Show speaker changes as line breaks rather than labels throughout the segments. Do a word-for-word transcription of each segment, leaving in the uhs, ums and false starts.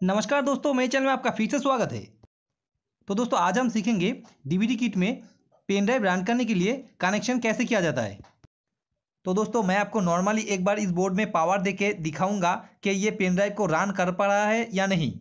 नमस्कार दोस्तों, मेरे चैनल में आपका फिर से स्वागत है। तो दोस्तों आज हम सीखेंगे डीवीडी किट में पेन ड्राइव रन करने के लिए कनेक्शन कैसे किया जाता है। तो दोस्तों मैं आपको नॉर्मली एक बार इस बोर्ड में पावर देके दिखाऊंगा कि ये पेन ड्राइव को रन कर पा रहा है या नहीं।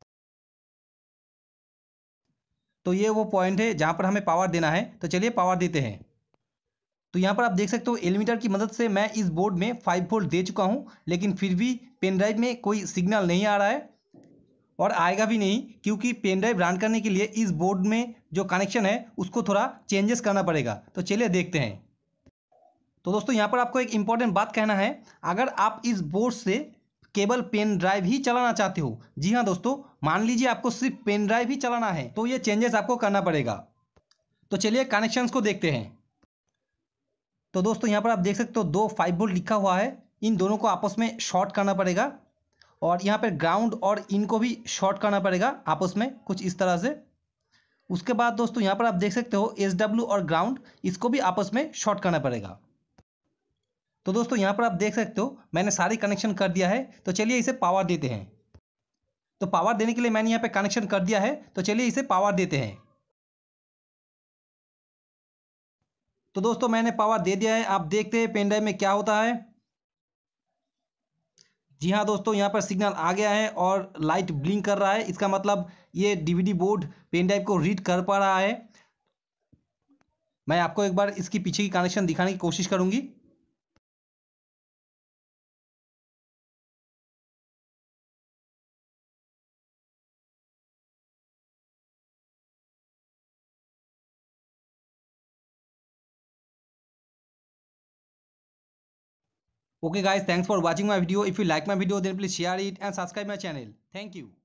तो ये वो पॉइंट है जहाँ पर हमें पावर देना है। तो चलिए पावर देते हैं। तो यहाँ पर आप देख सकते हो एलीमीटर की मदद से मैं इस बोर्ड में फाइव वोल्ट दे चुका हूँ, लेकिन फिर भी पेन ड्राइव में कोई सिग्नल नहीं आ रहा है और आएगा भी नहीं, क्योंकि पेन ड्राइव रन करने के लिए इस बोर्ड में जो कनेक्शन है उसको थोड़ा चेंजेस करना पड़ेगा। तो चलिए देखते हैं। तो दोस्तों यहाँ पर आपको एक इम्पॉर्टेंट बात कहना है, अगर आप इस बोर्ड से केवल पेन ड्राइव ही चलाना चाहते हो, जी हाँ दोस्तों, मान लीजिए आपको सिर्फ पेन ड्राइव ही चलाना है, तो ये चेंजेस आपको करना पड़ेगा। तो चलिए कनेक्शंस को देखते हैं। तो दोस्तों यहाँ पर आप देख सकते हो दो फाइव वोल्ट लिखा हुआ है, इन दोनों को आपस में शॉर्ट करना पड़ेगा और यहाँ पर ग्राउंड और इनको भी शॉर्ट करना पड़ेगा आपस में कुछ इस तरह से। उसके बाद दोस्तों यहाँ पर आप देख सकते हो एस डब्ल्यू और ग्राउंड, इसको भी आपस में शॉर्ट करना पड़ेगा। तो दोस्तों यहाँ पर आप देख सकते हो मैंने सारी कनेक्शन कर दिया है। तो चलिए इसे पावर देते हैं। तो पावर देने के लिए मैंने यहाँ पे कनेक्शन कर दिया है, तो चलिए इसे पावर देते हैं। तो दोस्तों मैंने पावर दे दिया है, आप देखते हैं पेन ड्राइव में क्या होता है। जी हाँ दोस्तों, यहाँ पर सिग्नल आ गया है और लाइट ब्लिंक कर रहा है, इसका मतलब ये डीवीडी बोर्ड पेन ड्राइव को रीड कर पा रहा है। मैं आपको एक बार इसकी पीछे की कनेक्शन दिखाने की कोशिश करूंगी। Okay guys, thanks for watching my video. If you like my video, then please share it and subscribe my channel. Thank you.